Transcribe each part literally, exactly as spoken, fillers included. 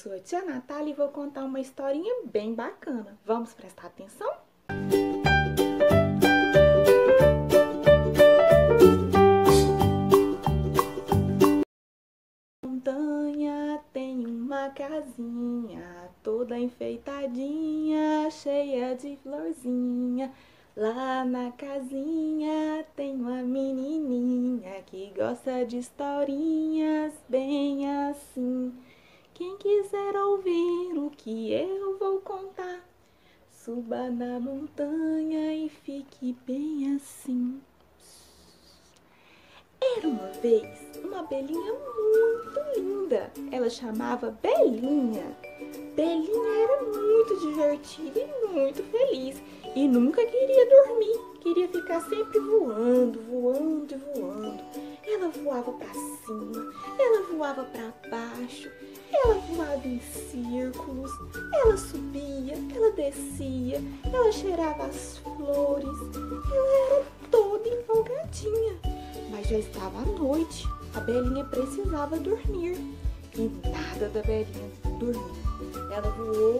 sou a tia Natália e vou contar uma historinha bem bacana. Vamos prestar atenção? Na montanha tem uma casinha toda enfeitadinha, cheia de florzinha. Lá na casinha tem uma menininha que gosta de historinhas bem assim. Quem quiser ouvir o que eu vou contar, suba na montanha e fique bem assim. Era uma vez uma abelhinha muito linda. Ela chamava Belinha. Belinha era muito divertida e muito feliz e nunca queria dormir. Queria ficar sempre voando, voando e voando. Ela voava para cima, ela voava para baixo, ela voava em círculos, ela subia, ela descia, ela cheirava as flores, ela era toda empolgadinha. Mas já estava à noite, a Belinha precisava dormir e nada da Belinha dormir. Ela voou,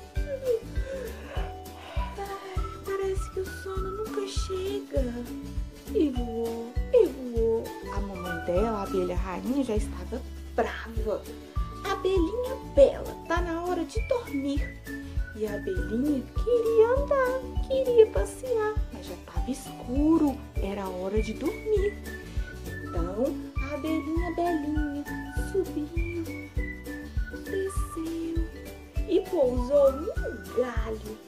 ai, parece que o sono nunca chega, e voou, e voou. A mamãe dela, a abelha rainha, já estava brava. Abelhinha bela, tá na hora de dormir. E a abelhinha queria andar, queria passear, mas já estava escuro, era hora de dormir. Então, a abelhinha belinha subiu, desceu e pousou num galho.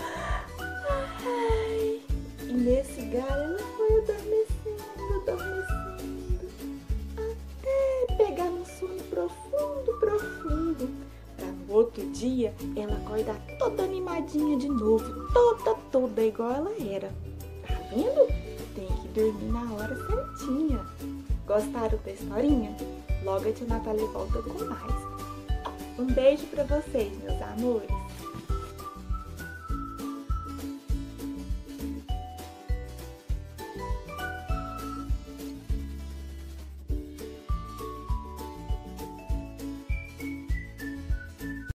Ai, e nesse galho ela foi adormecendo, adormecendo, até pegar no sono profundo, profundo. Para no outro dia ela acordar toda animadinha de novo, toda, toda igual ela era. Tá vendo? Tem que dormir na hora certinha. Gostaram da historinha? Logo a tia Natália volta com mais. Um beijo para vocês, meus amores.